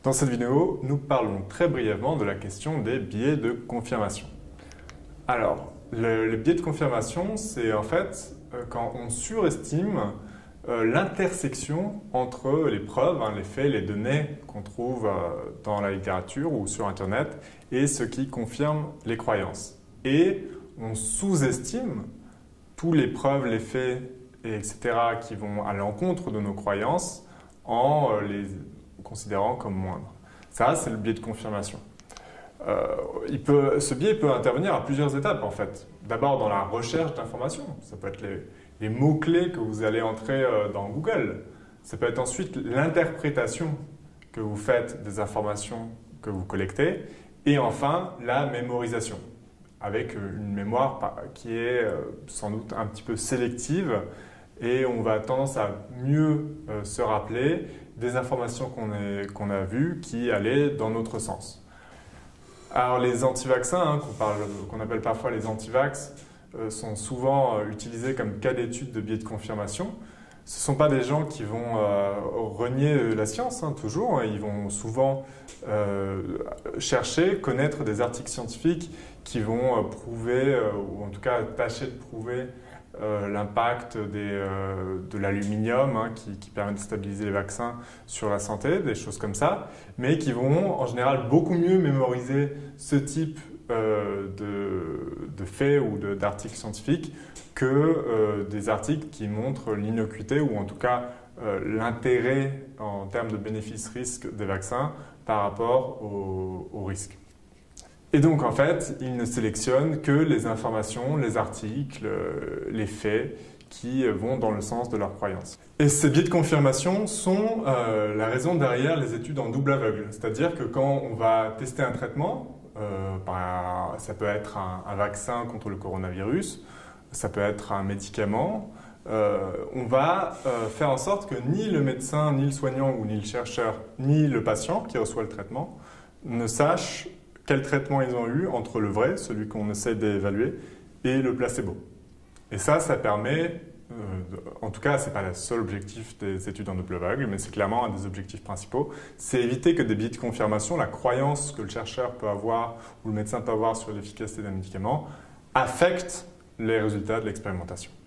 Dans cette vidéo, nous parlons très brièvement de la question des biais de confirmation. Alors, les biais de confirmation, c'est en fait quand on surestime l'intersection entre les preuves, les faits, les données qu'on trouve dans la littérature ou sur Internet et ce qui confirme les croyances. Et on sous-estime tous les preuves, les faits, etc. qui vont à l'encontre de nos croyances en les considérant comme moindres. Ça, c'est le biais de confirmation. Ce biais peut intervenir à plusieurs étapes en fait. D'abord dans la recherche d'informations, ça peut être les mots-clés que vous allez entrer dans Google. Ça peut être ensuite l'interprétation que vous faites des informations que vous collectez. Et enfin, la mémorisation, avec une mémoire qui est sans doute un petit peu sélective et on va tendance à mieux se rappeler des informations qu'on a vues qui allaient dans notre sens. Alors les anti-vaccins, qu'on appelle parfois les anti-vax, sont souvent utilisés comme cas d'étude de biais de confirmation. Ce ne sont pas des gens qui vont renier la science, toujours. Ils vont souvent chercher, connaître des articles scientifiques qui vont prouver, ou en tout cas tâcher de prouver l'impact de l'aluminium qui permet de stabiliser les vaccins sur la santé, des choses comme ça, mais qui vont en général beaucoup mieux mémoriser ce type de faits ou d'articles scientifiques que des articles qui montrent l'innocuité ou en tout cas l'intérêt en termes de bénéfice-risque des vaccins par rapport au risque. Et donc, en fait, ils ne sélectionnent que les informations, les articles, les faits qui vont dans le sens de leurs croyances. Et ces biais de confirmation sont la raison derrière les études en double aveugle. C'est-à-dire que quand on va tester un traitement, ça peut être un vaccin contre le coronavirus, ça peut être un médicament, on va faire en sorte que ni le médecin, ni le soignant, ou ni le chercheur, ni le patient qui reçoit le traitement ne sachent quel traitement ils ont eu entre le vrai, celui qu'on essaie d'évaluer, et le placebo. Et ça permet, en tout cas, ce n'est pas le seul objectif des études en double aveugle, mais c'est clairement un des objectifs principaux, c'est éviter que des biais de confirmation, la croyance que le chercheur peut avoir ou le médecin peut avoir sur l'efficacité d'un médicament, affectent les résultats de l'expérimentation.